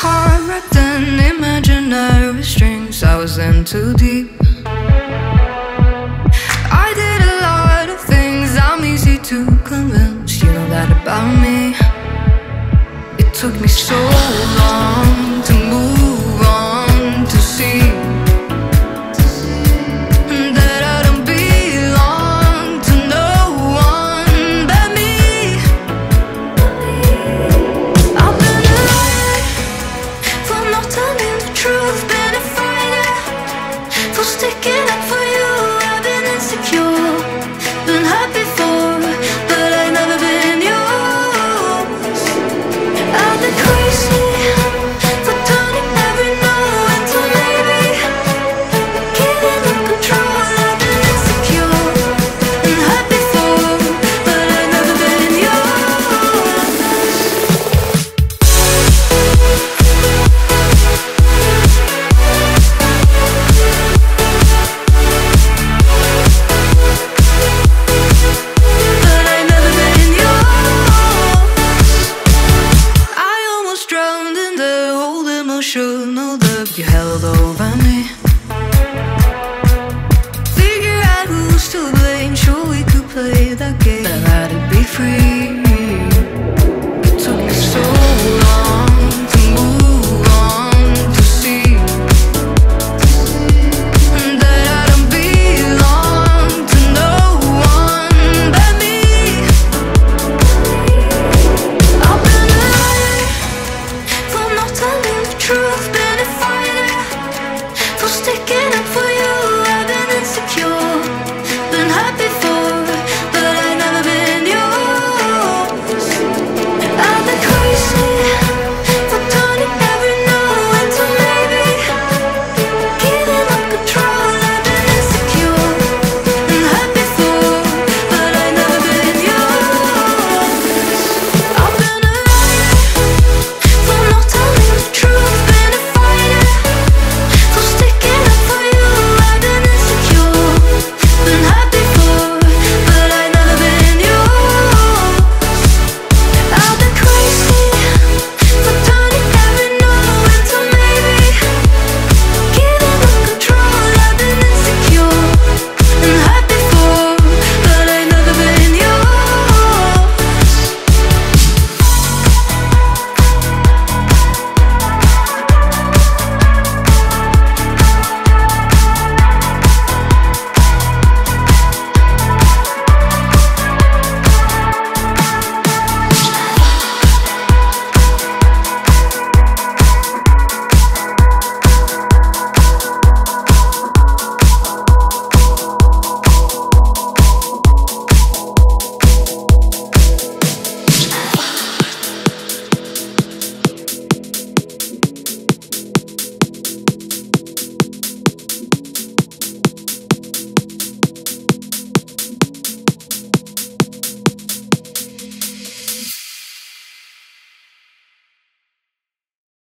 heart wrapped in imaginary strings. I was in too deep. I did a lot of things I'm easy to convince. You know that about me. It took me so long to move on, to see that I don't belong to no one but me. I've been alive for not telling the truth, been a fighter for sticking up for you. I've been insecure, been hurt before, but I've never been yours. I've been crazy for turning every no into maybe, giving up control. I've been insecure, been hurt before, but I've never been yours. But I've never been yours. I almost drowned in the old emotional depth you held over me. Figure out who's to blame. Sure, we could play that game, but I'd rather be free. It took me so long to move on, to see that I don't belong to no one but me. I've been alive for not telling the truth.